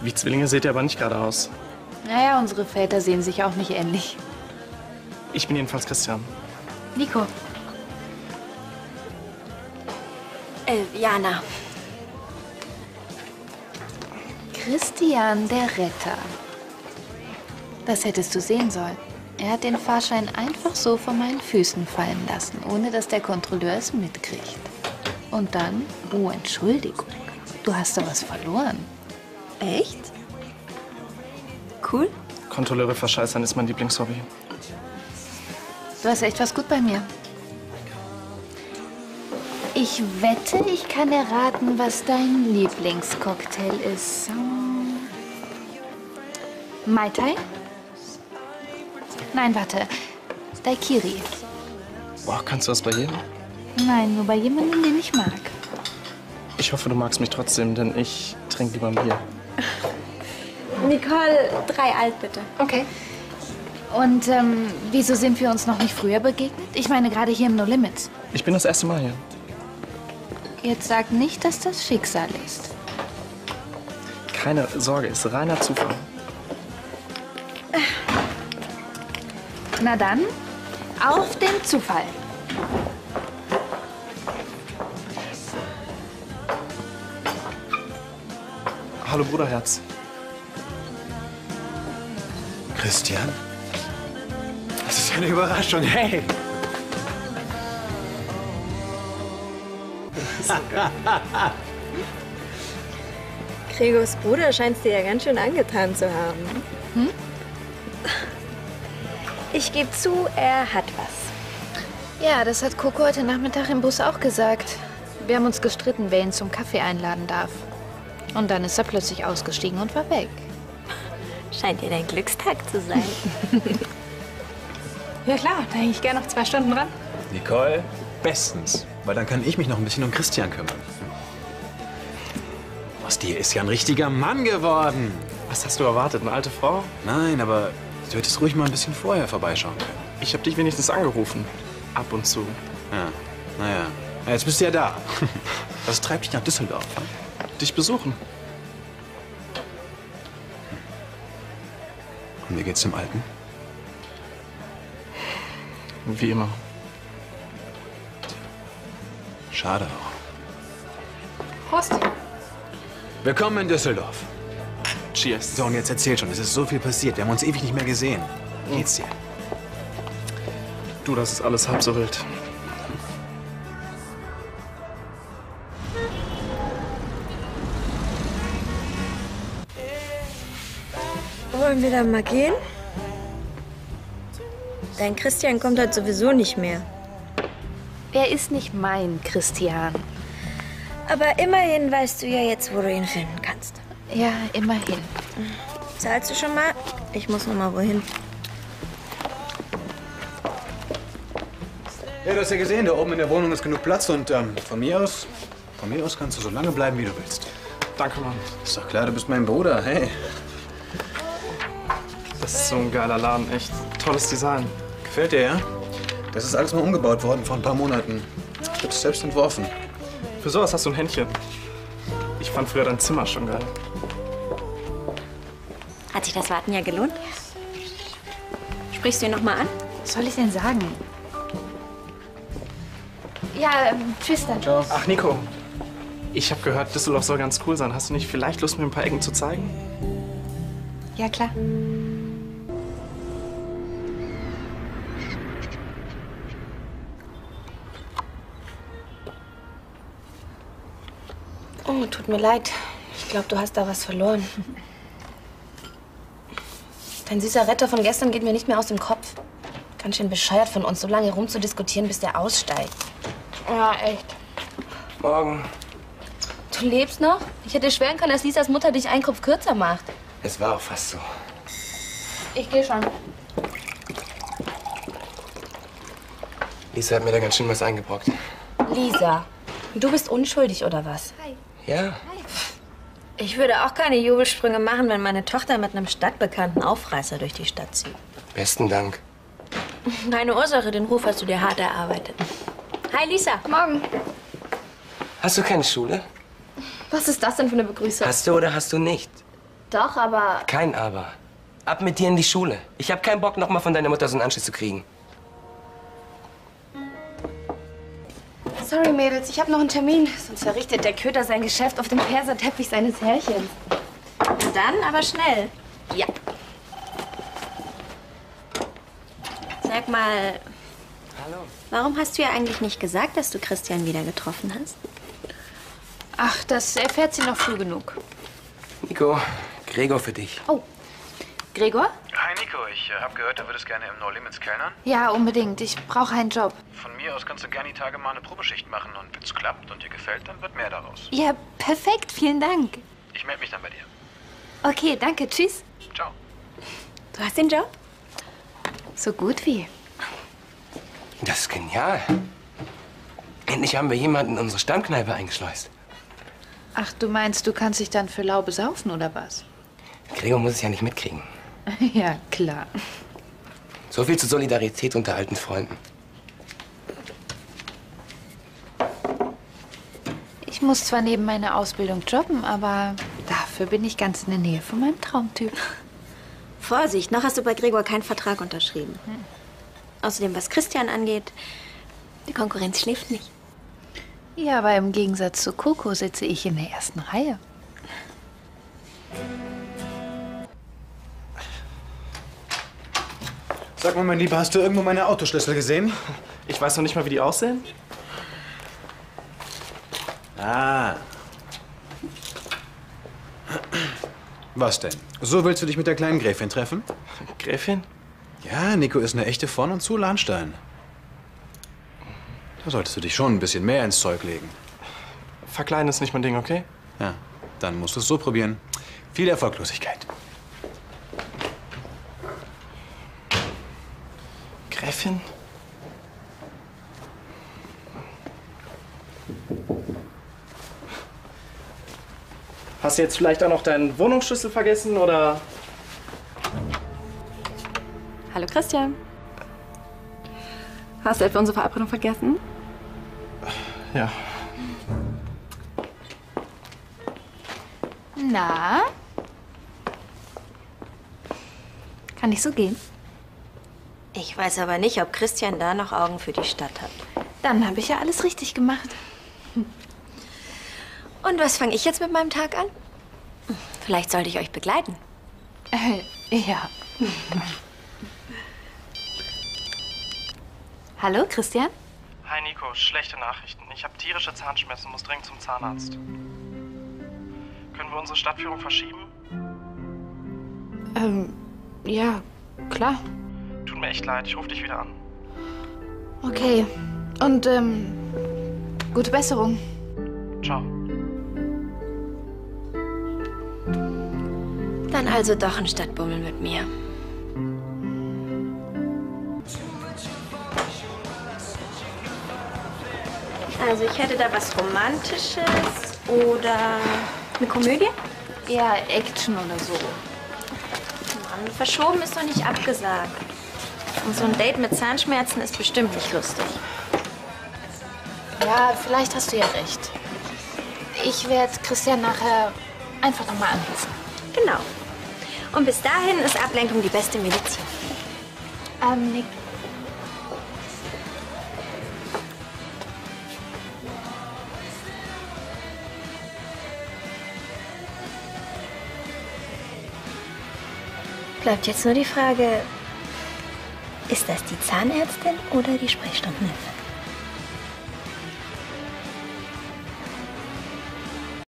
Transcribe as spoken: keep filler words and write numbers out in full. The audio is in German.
Wie Zwillinge seht ihr aber nicht gerade aus. Naja, unsere Väter sehen sich auch nicht ähnlich. Ich bin jedenfalls Christian. Nico. Äh, Jana. Christian, der Retter. Das hättest du sehen sollen. Er hat den Fahrschein einfach so von meinen Füßen fallen lassen, ohne dass der Kontrolleur es mitkriegt. Und dann, oh, Entschuldigung, du hast da was verloren. Echt? Cool. Kontrolleure verscheißern ist mein Lieblingshobby. Du hast echt was gut bei mir. Ich wette, ich kann erraten, was dein Lieblingscocktail ist. Mai Tai? Nein, warte. Daiquiri. Boah, kannst du das bei jedem? Nein, nur bei jemandem, den ich mag. Ich hoffe, du magst mich trotzdem, denn ich trinke lieber ein Bier. Nicole, drei alt bitte. Okay. Und ähm, wieso sind wir uns noch nicht früher begegnet? Ich meine, gerade hier im No Limits. Ich bin das erste Mal hier. Jetzt sag nicht, dass das Schicksal ist. Keine Sorge, ist reiner Zufall. Na dann, auf den Zufall. Hallo Bruderherz. Christian? Das ist ja eine Überraschung, hey! Gregors Bruder scheint dir ja ganz schön angetan zu haben. Hm? Ich gebe zu, er hat was. Ja, das hat Coco heute Nachmittag im Bus auch gesagt. Wir haben uns gestritten, wer ihn zum Kaffee einladen darf. Und dann ist er plötzlich ausgestiegen und war weg. Scheint dir dein Glückstag zu sein. Ja klar, da hänge ich gerne noch zwei Stunden dran. Nicole, bestens. Weil dann kann ich mich noch ein bisschen um Christian kümmern. Aus dir ist ja ein richtiger Mann geworden. Was hast du erwartet, eine alte Frau? Nein, aber du hättest ruhig mal ein bisschen vorher vorbeischauen können. Ich habe dich wenigstens angerufen. Ab und zu. Ja, naja. Ja, jetzt bist du ja da. Was treibt dich nach Düsseldorf? Hm? Dich besuchen. Und wie geht's dem Alten? Wie immer. Schade auch. Prost. Willkommen in Düsseldorf. Cheers. So, und jetzt erzähl schon, es ist so viel passiert. Wir haben uns ewig nicht mehr gesehen. Wie geht's dir? Du, das ist alles halb so wild. Wollen wir dann mal gehen? Dein Christian kommt heute sowieso nicht mehr. Er ist nicht mein Christian. Aber immerhin weißt du ja jetzt, wo du ihn finden kannst. Ja, immerhin. Zahlst du schon mal? Ich muss noch mal wohin. Ja, du hast ja gesehen, da oben in der Wohnung ist genug Platz und ähm, von mir aus, von mir aus kannst du so lange bleiben, wie du willst. Danke, Mann. Ist doch klar, du bist mein Bruder, hey. Das ist so ein geiler Laden, echt. Tolles Design. Gefällt dir, ja? Das ist alles mal umgebaut worden vor ein paar Monaten. Ich hab's selbst entworfen. Für sowas hast du ein Händchen. Ich fand früher dein Zimmer schon geil. Hat sich das Warten ja gelohnt? Sprichst du ihn noch mal an? Was soll ich denn sagen? Ja, ähm, tschüss dann. Ciao. Ach, Nico. Ich habe gehört, Düsseldorf soll ganz cool sein. Hast du nicht vielleicht Lust, mir ein paar Ecken zu zeigen? Ja, klar. Oh, tut mir leid. Ich glaube, du hast da was verloren. Dein süßer Retter von gestern geht mir nicht mehr aus dem Kopf. Ganz schön bescheuert von uns, so lange rumzudiskutieren, bis der aussteigt. Ja, echt. Morgen. Du lebst noch? Ich hätte schwören können, dass Lisas Mutter dich einen Kopf kürzer macht. Es war auch fast so. Ich gehe schon. Lisa hat mir da ganz schön was eingebrockt. Lisa, du bist unschuldig, oder was? Ja? Ich würde auch keine Jubelsprünge machen, wenn meine Tochter mit einem stadtbekannten Aufreißer durch die Stadt zieht. Besten Dank. Keine Ursache, den Ruf hast du dir hart erarbeitet. Hi, Lisa. Morgen. Hast du keine Schule? Was ist das denn für eine Begrüßung? Hast du oder hast du nicht? Doch, aber... Kein Aber. Ab mit dir in die Schule. Ich habe keinen Bock, noch mal von deiner Mutter so einen Anschluss zu kriegen. Sorry, Mädels, ich habe noch einen Termin. Sonst verrichtet der Köter sein Geschäft auf dem Perserteppich seines Herrchens. Dann aber schnell. Ja. Sag mal, Hallo. warum hast du ja eigentlich nicht gesagt, dass du Christian wieder getroffen hast? Ach, das erfährt sie noch früh genug. Nico, Gregor für dich. Oh, Gregor? Hi Nico, ich äh, habe gehört, du würdest gerne im No Limits kellnern. Ja, unbedingt. Ich brauche einen Job. Von mir aus kannst du gerne die Tage mal eine Probeschicht machen und wenn es klappt und dir gefällt, dann wird mehr daraus. Ja, perfekt. Vielen Dank. Ich melde mich dann bei dir. Okay, danke. Tschüss. Ciao. Du hast den Job? So gut wie. Das ist genial. Endlich haben wir jemanden in unsere Stammkneipe eingeschleust. Ach, du meinst, du kannst dich dann für lau besaufen, oder was? Gregor muss es ja nicht mitkriegen. Ja, klar. So viel zur Solidarität unter alten Freunden. Ich muss zwar neben meiner Ausbildung jobben, aber dafür bin ich ganz in der Nähe von meinem Traumtyp. Vorsicht, noch hast du bei Gregor keinen Vertrag unterschrieben. Hm. Außerdem, was Christian angeht, die Konkurrenz schläft nicht. Ja, aber im Gegensatz zu Coco sitze ich in der ersten Reihe. Sag mal, mein Lieber, hast du irgendwo meine Autoschlüssel gesehen? Ich weiß noch nicht mal, wie die aussehen. Ah. Was denn? So willst du dich mit der kleinen Gräfin treffen? Gräfin? Ja, Nico ist eine echte Von- und zu Lahnstein. Da solltest du dich schon ein bisschen mehr ins Zeug legen. Verkleiden ist nicht mein Ding, okay? Ja, dann musst du es so probieren. Viel Erfolglosigkeit. Gräfin? Hast du jetzt vielleicht auch noch deinen Wohnungsschlüssel vergessen, oder? Hallo, Christian. Hast du etwa unsere Verabredung vergessen? Ja. Na? Kann ich so gehen? Ich weiß aber nicht, ob Christian da noch Augen für die Stadt hat. Dann habe ich ja alles richtig gemacht. Und was fange ich jetzt mit meinem Tag an? Vielleicht sollte ich euch begleiten. Äh, ja. Hallo, Christian? Hi Nico, schlechte Nachrichten. Ich habe tierische Zahnschmerzen, muss dringend zum Zahnarzt. Können wir unsere Stadtführung verschieben? Ähm, ja, klar. Tut mir echt leid, ich rufe dich wieder an. Okay. Und, ähm, gute Besserung. Ciao. Dann also doch ein Stadtbummel mit mir. Also ich hätte da was Romantisches oder eine Komödie? Eher Action oder so. Mann, verschoben ist doch nicht abgesagt. Und so ein Date mit Zahnschmerzen ist bestimmt nicht lustig. Ja, vielleicht hast du ja recht. Ich werde Christian nachher einfach nochmal anrufen. Genau. Und bis dahin ist Ablenkung die beste Medizin. Ähm, Nick. Bleibt jetzt nur die Frage, ist das die Zahnärztin oder die Sprechstundenhilfe?